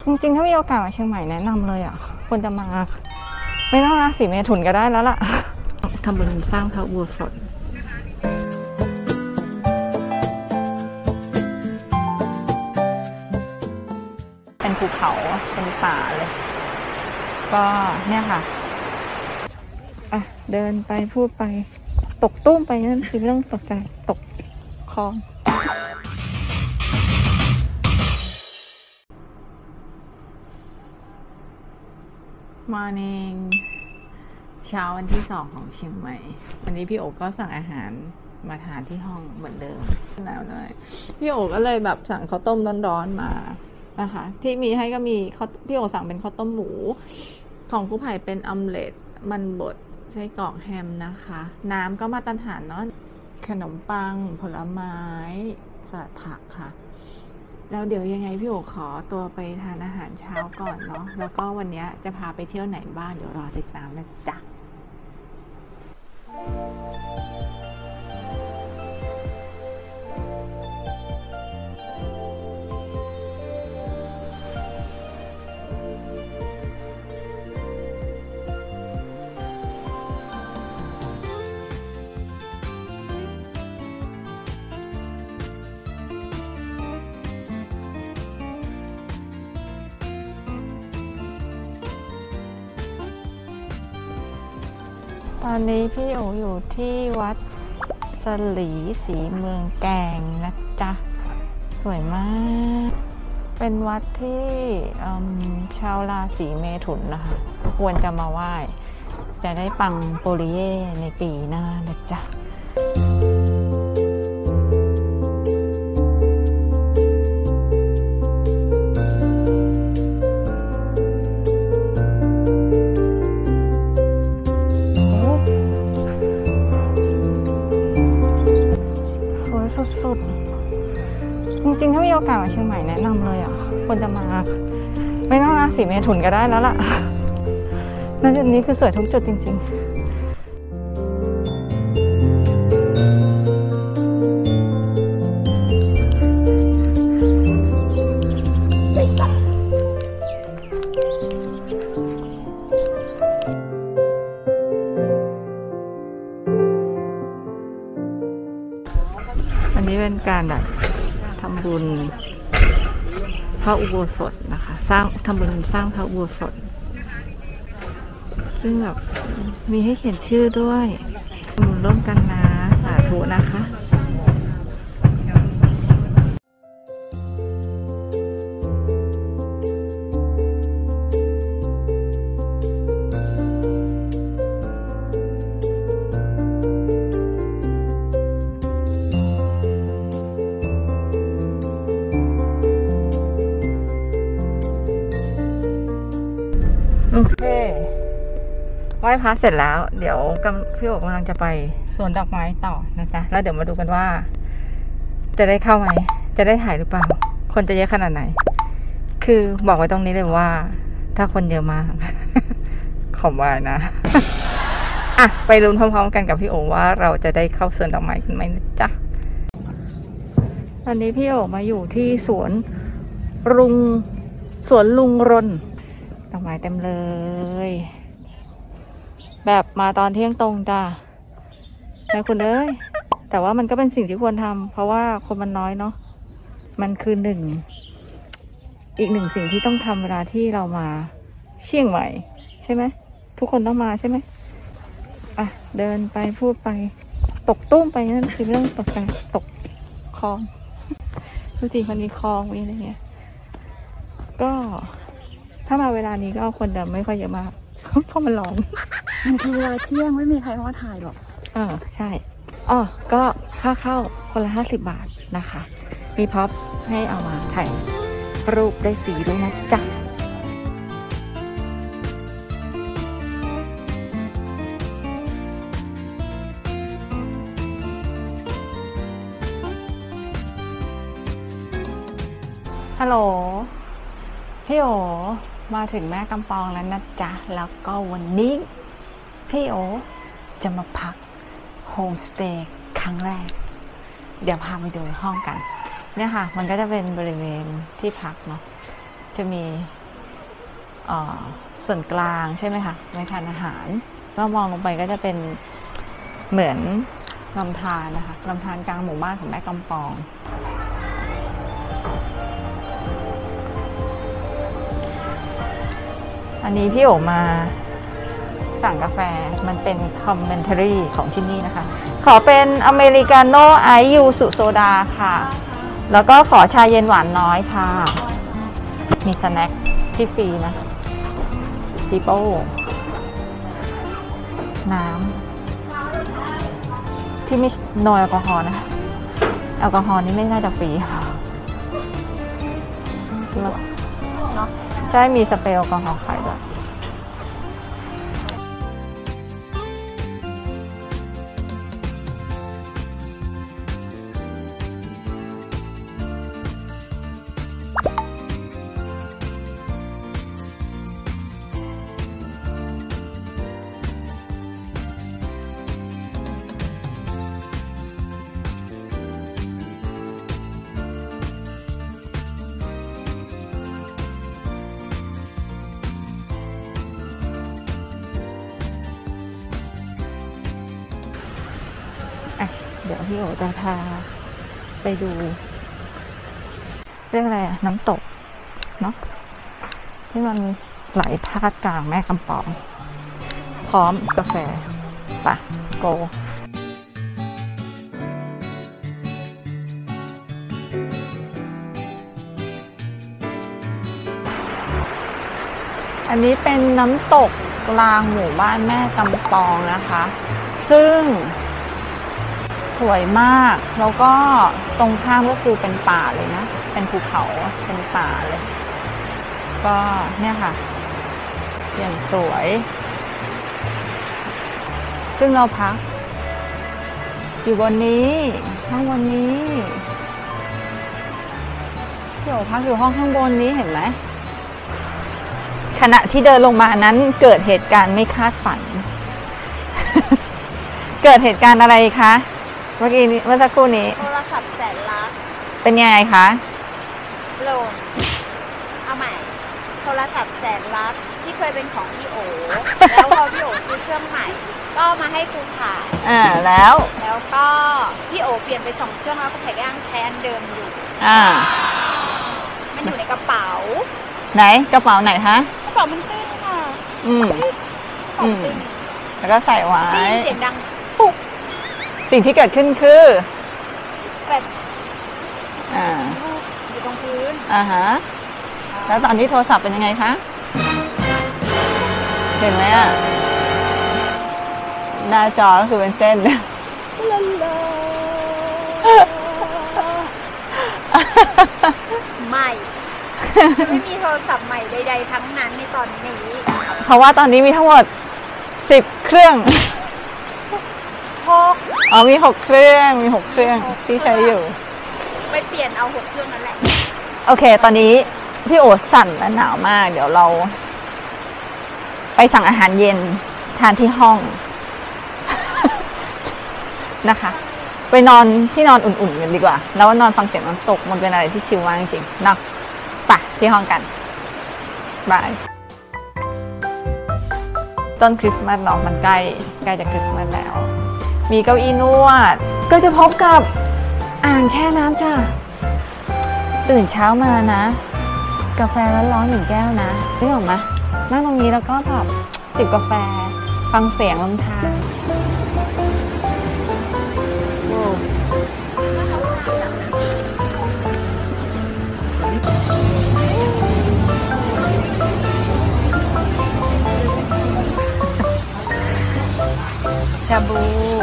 จริงๆถ้ามีโอกาสมาเชียงใหม่แนะนำเลยอ่ะควรจะมาไม่ต้องราศีเมถุนก็ได้แล้วล่ะทำบุญสร้างพระอุโบสถเป็นภูเขาเป็นป่าเลยก็เนี่ยค่ะเดินไปพูดไปตกตุ้มไปนั่นคือไม่ต้องตกใจตกคลองMorning เช้าวันที่2ของเชียงใหม่วันนี้พี่โอ๋ก็สั่งอาหารมาทานที่ห้องเหมือนเดิมแล้วเลยพี่โอ๋ก็เลยแบบสั่งข้าวต้มร้อนๆมานะคะที่มีให้ก็มีพี่โอ๋สั่งเป็นข้าวต้มหมูของกู้ไผ่เป็นออมเล็ตมันบดไส้กรอกแฮมนะคะน้ำก็มาตรฐานเนาะขนมปังผลไม้สลัดผักค่ะแล้วเดี๋ยวยังไงพี่โอ๋ขอตัวไปทานอาหารเช้าก่อนเนาะแล้วก็วันนี้จะพาไปเที่ยวไหนบ้างเดี๋ยวรอติดตามนะจ๊ะตอนนี้พี่โออยู่ที่วัดสลีศรีเมืองแกงนะจ๊ะสวยมากเป็นวัดที่ชาวราศีเมถุนนะคะควรจะมาไหว้จะได้ปังโปลิเย่ในปีหน้านะจ๊ะสุดๆจริงๆถ้ามีโอกาสมาเชียงใหม่แนะนำเลยอ่ะควรจะมาไม่ต้องราศีเมถุนก็ได้แล้วล่ะแล้วจุดนี้คือสวยทุกจุดจริงๆอันนี้เป็นการแบบทำบุญพระอุโบสถนะคะทำบุญสร้างพระอุโบสถซึ่งแบบมีให้เขียนชื่อด้วยร่วมกันนะสาธุนะคะโอเคไหว้พระเสร็จแล้วเดี๋ยวพี่โอ๋กำลังจะไปสวนดอกไม้ต่อนะจ๊ะแล้วเดี๋ยวมาดูกันว่าจะได้เข้าไหมจะได้ถ่ายหรือเปล่าคนจะเยอะขนาดไหนคือบอกไว้ตรงนี้เลยว่าถ้าคนเยอะมาก ขอว่านะ ไปลุ้นพร้อมๆกันกับพี่โอ๋ว่าเราจะได้เข้าสวนดอกไม้กันไหมนะจ๊ะตอนนี้พี่โอ๋มาอยู่ที่สวนลุงรนดอกไม้เต็มเลยแบบมาตอนเที่ยงตรงจ้าแม่คุณเอ้ยแต่ว่ามันก็เป็นสิ่งที่ควรทำเพราะว่าคนมันน้อยเนาะมันคืออีกหนึ่งสิ่งที่ต้องทำเวลาที่เรามาเชียงใหม่ใช่ไหมทุกคนต้องมาใช่ไหมเดินไปพูดไปตกตุ้มไปนั่นคือไม่ต้องตกใจตกคลองทุกทีมันมีคลองมีอะไรเงี้ยก็ถ้ามาเวลานี้ก็คนจะไม่ค่อยเยอะมากเพราะมันร้อนมันคือเวลาเที่ยงไม่มีใครมาถ่ายหรอกใช่ก็ค่าเข้าคนละ50 บาทนะคะมีพ็อปให้เอามาถ่ายรูปได้ฟรีด้วยนะจ๊ะฮัลโหลพี่โอมาถึงแม่กำปองแล้วนะจ๊ะแล้วก็วันนี้พี่โอจะมาพักโฮมสเตย์ครั้งแรกเดี๋ยวพาไปดูห้องกันเนี่ยค่ะมันก็จะเป็นบริเวณที่พักเนาะจะมีส่วนกลางใช่ไหมคะไว้ทานอาหารก็มองลงไปก็จะเป็นเหมือนลำธารนะคะลำธารกลางหมู่บ้านของแม่กำปองอันนี้พี่โอมาสั่งกาแฟมันเป็นคอมเมนทารี่ของที่นี่นะคะขอเป็นอเมริกาโน่ไอซ์ยูสุโซดาค่ะแล้วก็ขอชาเย็นหวานน้อยค่ะมีสแน็คที่ฟรีนะปีโป้น้ำที่ไม่โนแอลกอฮอล์นะคะแอลกอฮอล์นี่ไม่น่าจะฟรีค่ะใช่มีสเปรย์แอลกอฮอล์ขายด้วยเดี๋ยวพี่โอจะพาไปดูเรื่องอะไรน้ำตกเนาะที่มันไหลพาดกลางแม่กำปองพร้อมกาแฟปะโกอันนี้เป็นน้ำตกกลางหมู่บ้านแม่กำปองนะคะซึ่งสวยมากแล้วก็ตรงข้ามก็คือเป็นป่าเลยนะเป็นภูเขาเป็นป่าเลยก็เนี่ยค่ะอย่างสวยซึ่งเราพักอยู่บนนี้ห้องบนนี้พี่โอพักอยู่ห้องข้างบนนี้เห็นไหมขณะที่เดินลงมานั้นเกิดเหตุการณ์ไม่คาดฝัน เกิดเหตุการณ์อะไรคะเมื่อสักครู่นี้โทรศัพท์แสนลักเป็นยังไงคะโหลดเอาใหม่โทรศัพท์แสนลักที่เคยเป็นของพี่โอแล้วพอพี่โอซื้อเครื่องใหม่ก็มาให้ครูถ่ายแล้วก็พี่โอเปลี่ยนไป2 เครื่องแล้วก็แผ่ย่างแทนเดิมอยู่มันอยู่ในกระเป๋าไหนกระเป๋าไหนคะกระเป๋ามันตื้นค่ะแล้วก็ใส่ไว้เสียงดังปุ๊บสิ่งที่เกิดขึ้นคือแบบอยู่ตรงพื้นฮะแล้วตอนนี้โทรศัพท์เป็นยังไงคะเห็นไหมหน้าจอก็คือเป็นเส้นใหม่จะไม่มีโทรศัพท์ใหม่ใดๆทั้งนั้นในตอนนี้เพราะว่าตอนนี้มีทั้งหมด10 เครื่องมี6 เครื่องที่ใช้อยู่ไปเปลี่ยนเอา6 เครื่องนั่นแหละโอเคตอนนี้พี่โอสั่นและหนาวมากเดี๋ยวเราไปสั่งอาหารเย็นทานที่ห้อง นะคะไปนอนที่นอนอุ่นๆกันดีกว่าแล้วนอนฟังเสียงน้ำตกมันเป็นอะไรที่ชิลมากจริงๆเนาะไปที่ห้องกันบายต้นคริสต์มาสเนาะมันใกล้จะคริสต์มาสแล้วมีเก้าอี้นวดก็จะพบกับอ่างแช่น้ำจ้ะตื่นเช้ามานะกาแฟร้อนๆ1 แก้วนะนึกออกไหมนั่งตรงนี้แล้วก็แบบจิบกาแฟฟังเสียงลมทานชาบู